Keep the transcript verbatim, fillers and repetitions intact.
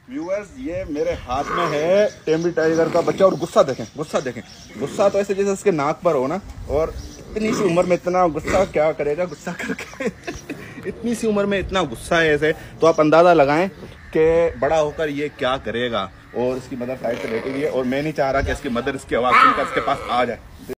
Viewers, ये मेरे हाथ में है टेम्बी टाइगर का बच्चा। और गुस्सा देखें, गुस्सा देखें, गुस्सा तो ऐसे जैसे इसके नाक पर हो ना। और इतनी सी उम्र में इतना गुस्सा क्या करेगा, गुस्सा करके इतनी सी उम्र में इतना गुस्सा है ऐसे, तो आप अंदाज़ा लगाएं कि बड़ा होकर ये क्या करेगा। और इसकी मदर साइड से बैठी हुई है और मैं नहीं चाह रहा कि इसकी मदर इसकी आवाज़ सुनकर इसके पास आ जाए।